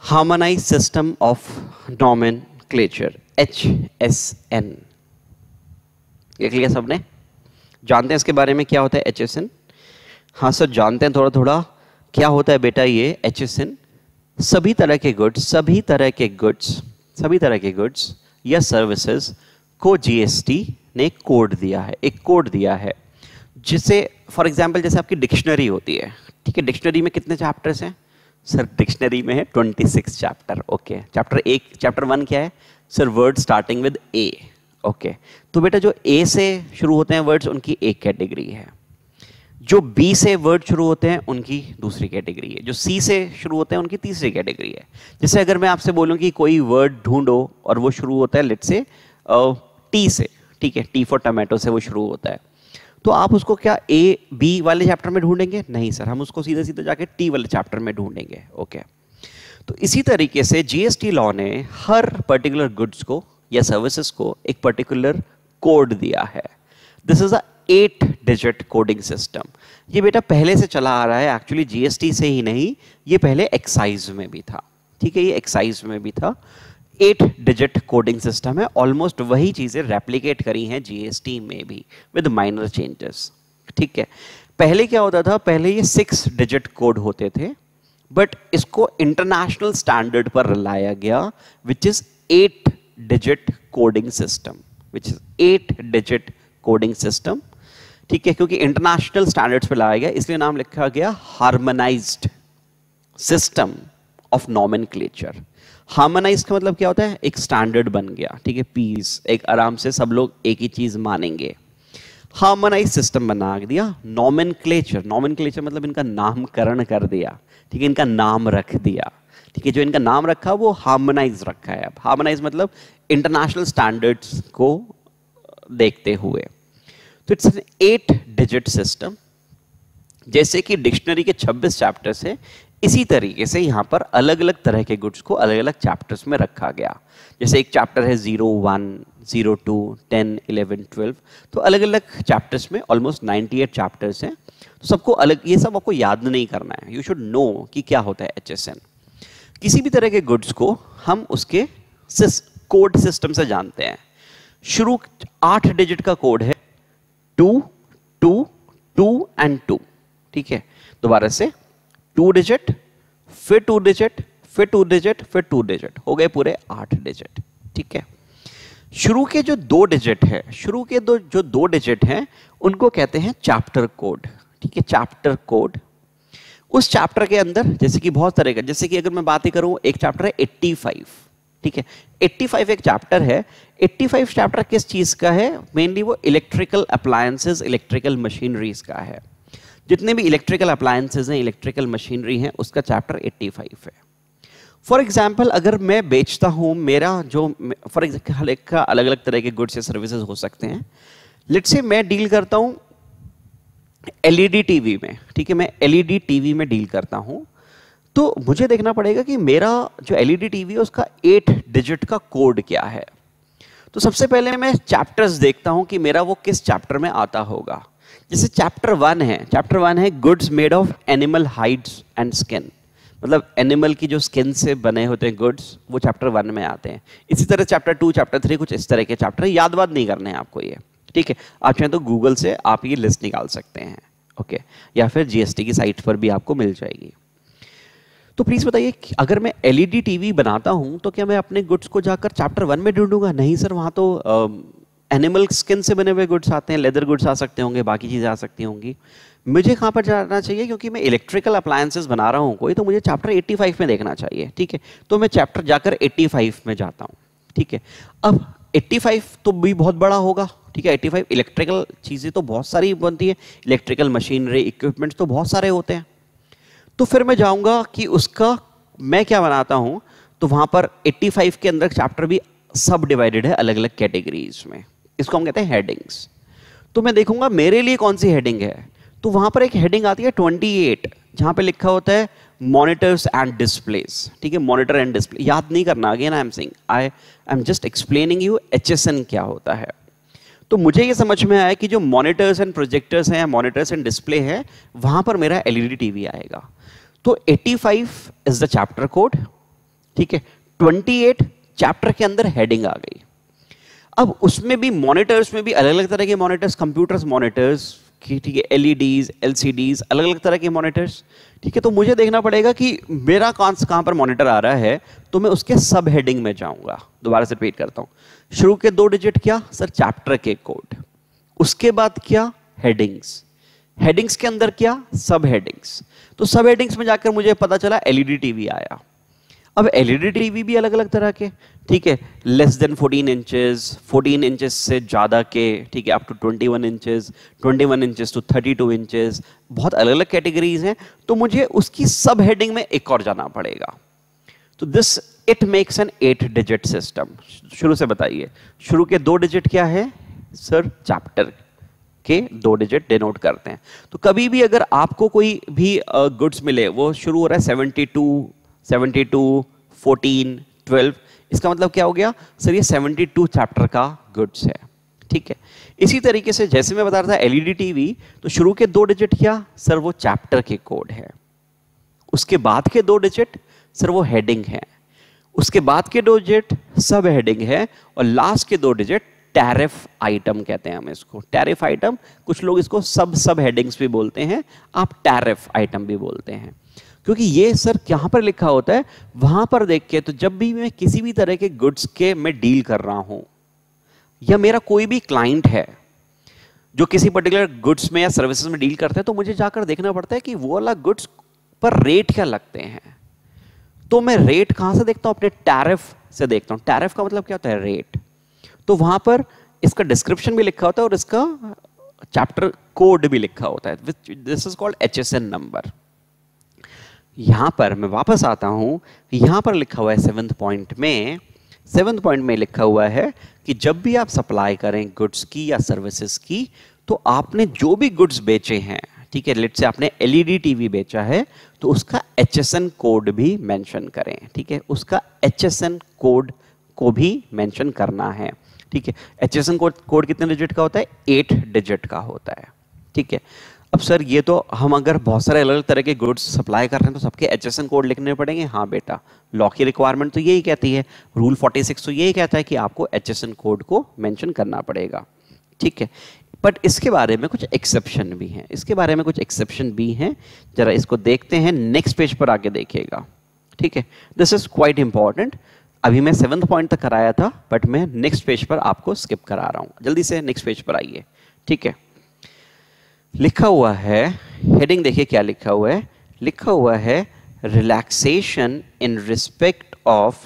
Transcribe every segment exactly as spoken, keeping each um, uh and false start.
Harmonised system of nomenclature, H S N. देख लिया सबने? जानते हैं इसके बारे में क्या होता है एच एस एन? हाँ सर जानते हैं थोड़ा थोड़ा। क्या होता है बेटा ये एच एस एन? सभी तरह के गुड्स सभी तरह के गुड्स सभी तरह के गुड्स या सर्विसेज को जीएसटी ने कोड दिया है, एक कोड दिया है, जिसे फॉर एग्जांपल जैसे आपकी डिक्शनरी होती है, ठीक है, डिक्शनरी में कितने चैप्टर्स हैं सर? डिक्शनरी में है छब्बीस चैप्टर। ओके, चैप्टर एक चैप्टर वन क्या है सर? Word starting with A. Okay, तो बेटा जो ए से शुरू होते हैं वर्ड्स उनकी एक कैटेगरी है, जो बी से वर्ड शुरू होते हैं उनकी दूसरी कैटेगरी है, जो सी से शुरू होते हैं उनकी तीसरी कैटेगरी है। जैसे अगर मैं आपसे बोलूं कि कोई वर्ड ढूंढो और वो शुरू होता है लेट्स से टी से, ठीक है, टी फॉर टमाटो से वो शुरू होता है, तो आप उसको क्या ए बी वाले चैप्टर में ढूंढेंगे? नहीं सर, हम उसको सीधे सीधे जाके टी वाले चैप्टर में ढूंढेंगे। ओके, तो इसी तरीके से जीएसटी लॉ ने हर पर्टिकुलर गुड्स को या सर्विसेज को एक पर्टिकुलर कोड दिया है। This is a eight digit coding system. ये बेटा पहले से चला आ रहा है, एक्चुअली जीएसटी से ही नहीं, ये पहले एक्साइज में भी था, ठीक है, ये एक्साइज में भी था। एट डिजिट कोडिंग सिस्टम है, ऑलमोस्ट वही चीजें रेप्लिकेट करी हैं जीएसटी में भी विद माइनर चेंजेस, ठीक है। पहले क्या होता था, पहले ये सिक्स डिजिट कोड होते थे, बट इसको इंटरनेशनल स्टैंडर्ड पर लाया गया which is eight digit coding system, which is eight digit coding system, ठीक है, क्योंकि इंटरनेशनल स्टैंडर्ड्स पे लाया गया इसलिए नाम लिखा गया harmonised system of nomenclature. Harmonised का मतलब क्या होता है? एक स्टैंडर्ड बन गया, ठीक है, पीस, एक आराम से सब लोग एक ही चीज मानेंगे। हार्मोनाइज्ड सिस्टम बना दिया। नॉमेनक्लेचर, नॉमेनक्लेचर मतलब इनका नामकरण कर दिया, ठीक है, इनका नाम रख दिया, ठीक है, जो इनका नाम रखा वो हार्मोनाइज रखा है। अब हार्मोनाइज मतलब इंटरनेशनल स्टैंडर्ड्स को देखते हुए। तो it's an eight digit system. जैसे कि डिक्शनरी के छब्बीस चैप्टर्स है, इसी तरीके से यहाँ पर अलग अलग तरह के गुड्स को अलग अलग चैप्टर्स में रखा गया। जैसे एक चैप्टर है zero one, zero two, ten, eleven, twelve, तो अलग अलग चैप्टर्स में ऑलमोस्ट नाइन्टी एट चैप्टर्स हैं। तो सबको अलग, ये सब आपको याद नहीं करना है, यू शुड नो कि क्या होता है एच एस एन। किसी भी तरह के गुड्स को हम उसके कोड सिस्टम से जानते हैं। शुरू आठ डिजिट का कोड है, two two two and two, ठीक है, दोबारा से टू डिजिट, फिर टू डिजिट, फिर टू डिजिट, फिर टू डिजिट, हो गए पूरे आठ डिजिट, ठीक है। शुरू के जो दो डिजिट है, शुरू के दो जो दो डिजिट हैं उनको कहते हैं चैप्टर कोड, ठीक है, चैप्टर कोड। उस चैप्टर के अंदर जैसे कि बहुत तरह का, जैसे कि अगर मैं बात ही करूं, एक चैप्टर है पचासी, ठीक है, पचासी एक चैप्टर है। पचासी चैप्टर किस चीज का है? मेनली वो इलेक्ट्रिकल अप्लायंसेस, इलेक्ट्रिकल मशीनरीज का है। जितने भी इलेक्ट्रिकल अप्लायंसेस हैं, इलेक्ट्रिकल मशीनरी हैं, उसका चैप्टर पचासी है। फॉर एग्जाम्पल अगर मैं बेचता हूं, मेरा जो फॉर एग्जाम्पल हर एक का अलग अलग तरह के गुड्स या सर्विसेज हो सकते हैं। लेट्स से मैं डील करता हूं एलईडी टीवी में, ठीक है, मैं एलईडी टीवी में डील करता हूं, तो मुझे देखना पड़ेगा कि मेरा जो एलईडी टीवी है उसका एट डिजिट का कोड क्या है। तो सबसे पहले मैं चैप्टर्स देखता हूं कि मेरा वो किस चैप्टर में आता होगा। जैसे चैप्टर वन है, चैप्टर वन है goods made of animal hides and skin, मतलब एनिमल की जो स्किन से बने होते हैं गुड्स, वो चैप्टर वन में आते हैं। इसी तरह चैप्टर टू, चैप्टर थ्री, कुछ इस तरह के चैप्टर, याद वाद नहीं करने हैं आपको ये, ठीक है। आप चाहें तो गूगल से आप ये लिस्ट निकाल सकते हैं, ओके, या फिर जीएसटी की साइट पर भी आपको मिल जाएगी। तो प्लीज बताइए, अगर मैं एलईडी टीवी बनाता हूं तो क्या मैं अपने गुड्स को जाकर चैप्टर वन में ढूंढूंगा? नहीं सर, वहां तो एनिमल स्किन से बने हुए गुड्स आते हैं, लेदर गुड्स आ सकते होंगे, बाकी चीजें आ सकती होंगी। मुझे कहां पर जाना चाहिए? क्योंकि मैं इलेक्ट्रिकल अप्लायंसेस पढ़ा रहा हूं कोई, तो मुझे चैप्टर पचासी में देखना चाहिए, ठीक है। तो मैं चैप्टर जाकर पचासी में जाता हूं, ठीक है। अब पचासी तो भी बहुत बड़ा होगा, ठीक है, पचासी इलेक्ट्रिकल चीजें तो बहुत सारी बनती है, इलेक्ट्रिकल मशीनरी, इक्विपमेंट्स तो बहुत सारे होते हैं। तो फिर मैं जाऊंगा कि उसका मैं क्या बनाता हूं, तो वहां पर पचासी के अंदर चैप्टर भी सब डिवाइडेड है अलग अलग कैटेगरीज में, इसको हम कहते हैं हेडिंग्स। तो मैं देखूंगा मेरे लिए कौन सी हेडिंग है, तो वहां पर एक हेडिंग आती है अट्ठाईस, जहां पे लिखा होता है मॉनिटर्स एंड डिस्प्लेस, ठीक है, मॉनिटर एंड डिस्प्ले। याद नहीं करना, again I am saying, I I am just explaining you HSN क्या होता है। तो मुझे ये समझ में आया कि जो मॉनिटर्स एंड प्रोजेक्टर्स हैं, मॉनिटर्स एंड डिस्प्ले है, वहां पर मेरा एलईडी टीवी आएगा। तो पचासी इज द चैप्टर कोड, ठीक है। अट्ठाईस चैप्टर के अंदर हेडिंग आ गई। अब उसमें भी मॉनिटर्स में भी अलग अलग तरह के मॉनिटर्स, कंप्यूटर्स मॉनिटर्स, ठीक है, एलईडीज, एलसीडीज, अलग अलग तरह के मॉनिटर्स, ठीक है। तो मुझे देखना पड़ेगा कि मेरा कौन सा कहां पर मॉनिटर आ रहा है, तो मैं उसके सब हेडिंग में जाऊंगा। दोबारा से रिपीट करता हूं। शुरू के दो डिजिट क्या सर, चैप्टर के कोड, उसके बाद क्या, हेडिंग्स, हेडिंग्स के अंदर क्या, सब हेडिंग्स। तो सब हेडिंग्स में जाकर मुझे पता चला एलईडी टीवी आया। अब एलईडी टीवी भी अलग अलग तरह के, ठीक है, less than fourteen inches, fourteen inches से ज़्यादा के, ठीक है, up to twenty one inches, twenty one inches to thirty two inches, बहुत अलग अलग कैटेगरीज हैं। तो मुझे उसकी सब हेडिंग में एक और जाना पड़ेगा। तो this it makes an eight digit system. शुरू से बताइए, शुरू के दो डिजिट क्या है सर, चैप्टर के दो डिजिट डिनोट करते हैं। तो कभी भी अगर आपको कोई भी गुड्स uh, मिले, वो शुरू हो रहा है seventy two, seventy two, fourteen, twelve, इसका मतलब क्या हो गया सर, ये सेवेंटी टू चैप्टर का गुड्स है, ठीक है। इसी तरीके से जैसे मैं बता रहा था एलईडी टीवी, तो शुरू के दो डिजिट क्या सर, वो चैप्टर के कोड है। उसके बाद के दो डिजिट सर वो हेडिंग है। उसके बाद के दो डिजिट सब हेडिंग है। और लास्ट के दो डिजिट टैरिफ आइटम कहते हैं हम इसको, टैरिफ आइटम। कुछ लोग इसको सब सब हेडिंग्स भी बोलते हैं, आप टैरिफ आइटम भी बोलते हैं, क्योंकि ये सर कहां पर लिखा होता है, वहां पर देख के। तो जब भी मैं किसी भी तरह के गुड्स के मैं डील कर रहा हूं, या मेरा कोई भी क्लाइंट है जो किसी पर्टिकुलर गुड्स में या सर्विसेज में डील करता है, तो मुझे जाकर देखना पड़ता है कि वो वाला गुड्स पर रेट क्या लगते हैं। तो मैं रेट कहां से देखता हूं, अपने टैरिफ से देखता हूं। टैरिफ का मतलब क्या होता है, रेट। तो वहां पर इसका डिस्क्रिप्शन भी लिखा होता है और इसका चैप्टर कोड भी लिखा होता है। This is called HSN number. यहां पर मैं वापस आता हूं, यहां पर लिखा हुआ है सेवंथ पॉइंट में, सेवंथ पॉइंट में लिखा हुआ है कि जब भी आप सप्लाई करें गुड्स की या सर्विसेज की, तो आपने जो भी गुड्स बेचे हैं, ठीक है, लेट्स से आपने एलईडी टीवी बेचा है, तो उसका एचएसएन कोड भी मेंशन करें, ठीक है, उसका एचएसएन कोड को भी मेंशन करना है, ठीक है। एचएसएन कोड कोड कितने डिजिट का होता है, एट डिजिट का होता है, ठीक है। अब सर ये तो हम अगर बहुत सारे अलग अलग तरह के गुड्स सप्लाई कर रहे हैं, तो सबके एचएसएन कोड लिखने पड़ेंगे। हाँ बेटा, लॉ की रिक्वायरमेंट तो यही कहती है, रूल फोर्टी सिक्स तो यही कहता है कि आपको एचएसएन कोड को मेंशन करना पड़ेगा, ठीक है। बट इसके बारे में कुछ एक्सेप्शन भी हैं, इसके बारे में कुछ एक्सेप्शन भी हैं, जरा इसको देखते हैं, नेक्स्ट पेज पर आके देखिएगा, ठीक है। This is quite important. अभी मैं सेवंथ पॉइंट तक कराया था, बट मैं नेक्स्ट पेज पर आपको स्किप करा रहा हूं। जल्दी से नेक्स्ट पेज पर आइए, ठीक है। लिखा हुआ है, हेडिंग देखिए क्या लिखा हुआ है, लिखा हुआ है relaxation in respect of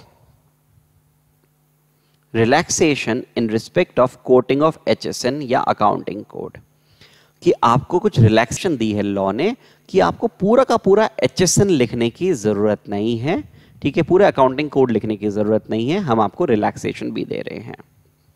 relaxation in respect of quoting of HSN या अकाउंटिंग कोड। कि आपको कुछ रिलैक्सेशन दी है लॉ ने, कि आपको पूरा का पूरा एचएसएन लिखने की जरूरत नहीं है, ठीक है, पूरा अकाउंटिंग कोड लिखने की जरूरत नहीं है, हम आपको रिलैक्सेशन भी दे रहे हैं।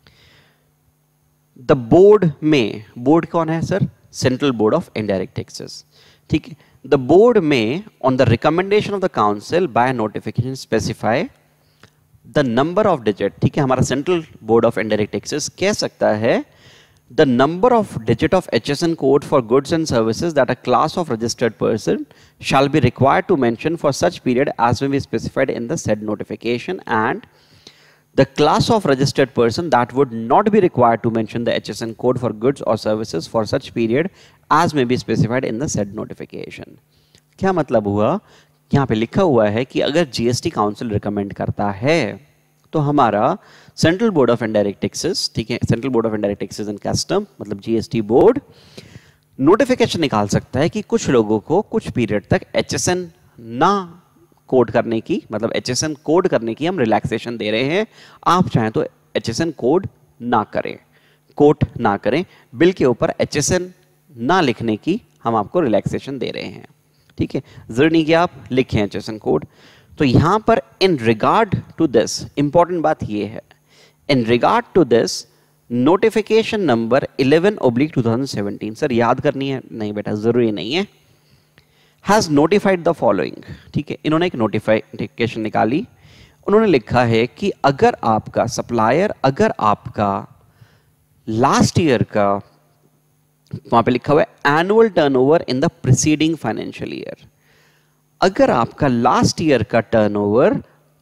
द बोर्ड में, बोर्ड कौन है sir, central board of indirect taxes, ठीक है। The board may on the recommendation of the council by notification specify the number of digit, ठीक है। हमारा central board of indirect taxes कह सकता है the number of digit of H S N code for goods and services that a class of registered person shall be required to mention for such period as may be specified in the said notification, and the class of registered person that would not be required to mention the H S N code for goods or services for such period as may be specified in the said notification। क्या मतलब हुआ, यहाँ पे लिखा हुआ है कि अगर जीएसटी काउंसिल रिकमेंड करता है, तो हमारा central board of indirect taxes, ठीक है, central board of indirect taxes and custom मतलब जीएसटी बोर्ड नोटिफिकेशन निकाल सकता है कि कुछ लोगों को कुछ पीरियड तक एचएसएन ना कोड करने की, मतलब एचएसएन कोड करने की हम रिलैक्सेशन दे रहे हैं। आप चाहें तो एचएसएन कोड ना करें, कोट ना करें, बिल के ऊपर एचएसएन ना लिखने की हम आपको रिलैक्सेशन दे रहे हैं, ठीक है। जरूरी नहीं कि आप लिखें एचएसएन कोड। तो यहां पर in regard to this, important बात यह है, in regard to this notification number eleven oblique two thousand seventeen, sir याद करनी है, नहीं बेटा जरूरी नहीं है, हैज नोटिफाइड द फॉलोइंग, ठीक है। इन्होंने एक नोटिफिकेशन निकाली, उन्होंने लिखा है कि अगर आपका सप्लायर, अगर आपका लास्ट ईयर का, वहां पे लिखा हुआ है annual turnover in the preceding financial year, अगर आपका लास्ट ईयर का turnover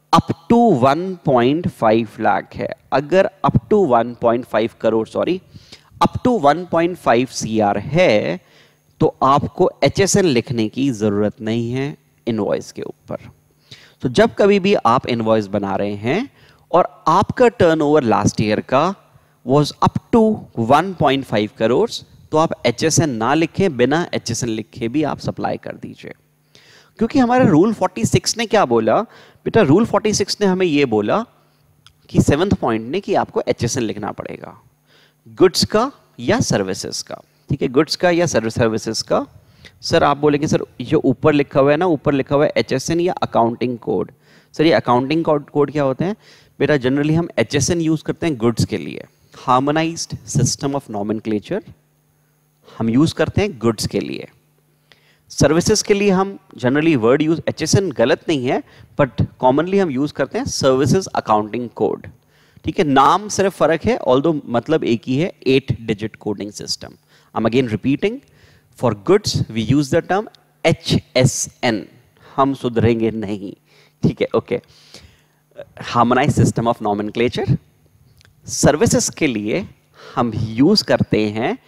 up to one point five lakh है, अगर up to one point five crore sorry up to one point five CR है तो आपको एचएसएन लिखने की जरूरत नहीं है इनवॉइस के ऊपर। तो जब कभी भी आप इनवॉइस बना रहे हैं और आपका टर्नओवर लास्ट ईयर का was up to one point five crore, तो आप एचएसएन ना लिखें, बिना एचएसएन लिखे भी आप सप्लाई कर दीजिए। क्योंकि हमारा रूल छियालीस ने क्या बोला बेटा, रूल छियालीस ने हमें ये बोला कि सेवंथ पॉइंट ने कि आपको एचएसएन लिखना पड़ेगा गुड्स का या सर्विसेज का। ठीक है, गुड्स का या सर्विसेज का। सर आप बोलेंगे सर जो ऊपर लिखा हुआ है ना, ऊपर लिखा हुआ है एचएसएन या अकाउंटिंग कोड। सर ये अकाउंटिंग कोड कोड क्या होते हैं बेटा? जनरली हम एचएसएन यूज करते हैं गुड्स के लिए, हार्मोनाइज्ड सिस्टम ऑफ नोमेनक्लेचर हम यूज करते हैं गुड्स के लिए। सर्विसेज के लिए हम जनरली वर्ड यूज, एचएसएन गलत नहीं है बट कॉमनली हम यूज करते हैं सर्विसेज अकाउंटिंग कोड। ठीक है, नाम सिर्फ फर्क है, ऑल्दो मतलब एक ही है, eight digit coding system. I am again repeating, for goods we use the term HSN, हम सुधरेंगे नहीं। ठीक है, okay. Harmonised system of nomenclature. Services के लिए हम यूज करते हैं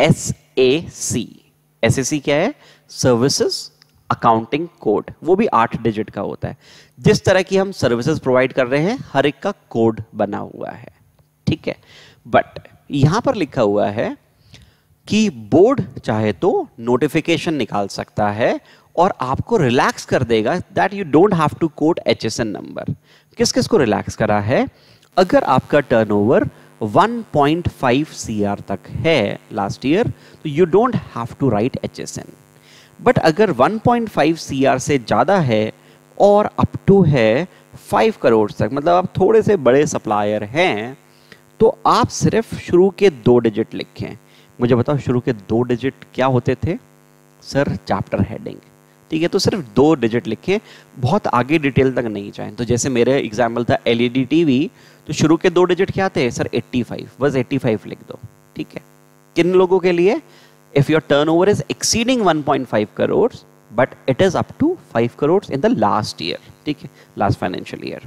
एसएसी। एसएसी क्या है? सर्विसेज अकाउंटिंग कोड, वो भी आठ डिजिट का होता है। जिस तरह की हम सर्विसेज प्रोवाइड कर रहे हैं हर एक का कोड बना हुआ है। ठीक है, बट यहां पर लिखा हुआ है कि बोर्ड चाहे तो नोटिफिकेशन निकाल सकता है और आपको रिलैक्स कर देगा that you don't have to code HSN number. किस किस को रिलैक्स करा है? अगर आपका turnover one point five CR तक है लास्ट ईयर तो you don't have to write HSN. But अगर वन पॉइंट फाइव सीआर से ज्यादा है और अप टू है फाइव करोड़ तक, मतलब आप थोड़े से बड़े सप्लायर हैं, तो आप सिर्फ शुरू के दो डिजिट लिखें। मुझे बताओ शुरू के दो डिजिट क्या होते थे? Sir chapter heading. ठीक है, तो सिर्फ दो डिजिट लिखें, बहुत आगे डिटेल तक नहीं जाएं। तो जैसे मेरे एग्जाम्पल था एलईडी टीवी, तो शुरू के दो डिजिट क्या थे? सर एट्टी फाइव, बस एट्टी फाइव लिख दो। ठीक है, किन लोगों के लिए? If your turnover is exceeding one point five crore but it is up to five crore in the last year. ठीक है, last financial year.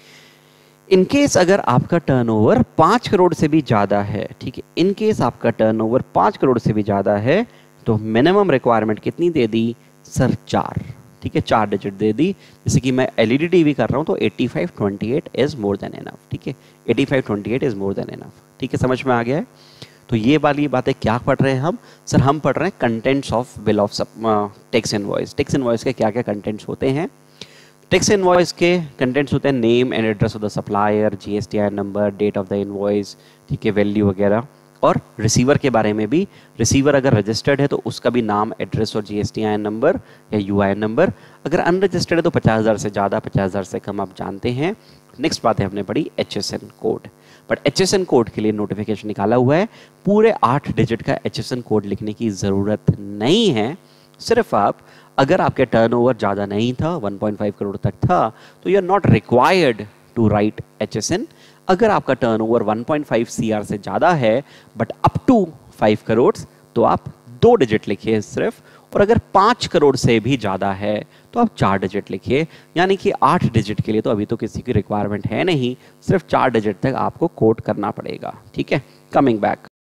In case अगर आपका टर्नओवर पांच करोड़ से भी ज्यादा है, ठीक है, इन केस आपका टर्नओवर पांच करोड़ से भी ज्यादा है तो मिनिमम रिक्वायरमेंट कितनी दे दी? सर चार। ठीक है, चार डिजिट दे दी। जैसे कि मैं एलईडी टीवी कर रहा हूं तो eighty five twenty eight is more than enough. ठीक है, eighty five twenty eight is more than enough. ठीक है, समझ में आ गया है? तो ये वाली बातें क्या पढ़ रहे हैं हम? सर हम पढ़ रहे हैं contents of bill of tax invoice. Tax invoice के क्या क्या कंटेंट्स होते हैं? टैक्स इनवॉइस के कंटेंट्स होते हैं name and address of the supplier, GST I number, date of the invoice, ठीक है, वैल्यू वगैरह। और रिसीवर के बारे में भी, रिसीवर अगर रजिस्टर्ड है तो उसका भी नाम, एड्रेस और जीएसटी आई नंबर या यूआईएन नंबर। अगर अनरजिस्टर्ड है तो पचास हज़ार से ज़्यादा, पचास हज़ार से कम आप जानते हैं। नेक्स्ट बात है हमने पढ़ी HSN code. But HSN code के लिए नोटिफिकेशन निकाला हुआ है, पूरे आठ डिजिट का एचएसएन कोड लिखने की ज़रूरत नहीं है। सिर्फ आप, अगर आपके टर्नओवर ज़्यादा नहीं था, वन पॉइंट फाइव करोड़ तक था, तो you are not required to write HSN. अगर आपका turnover one point five CR से ज़्यादा है but up to five crore तो आप दो डिजिट लिखिए सिर्फ। और अगर पाँच करोड़ से भी ज़्यादा है तो आप चार डिजिट लिखिए। यानी कि आठ डिजिट के लिए तो अभी तो किसी की रिक्वायरमेंट है नहीं, सिर्फ चार डिजिट तक आपको कोड करना पड़ेगा। ठीक है, कमिंग बैक।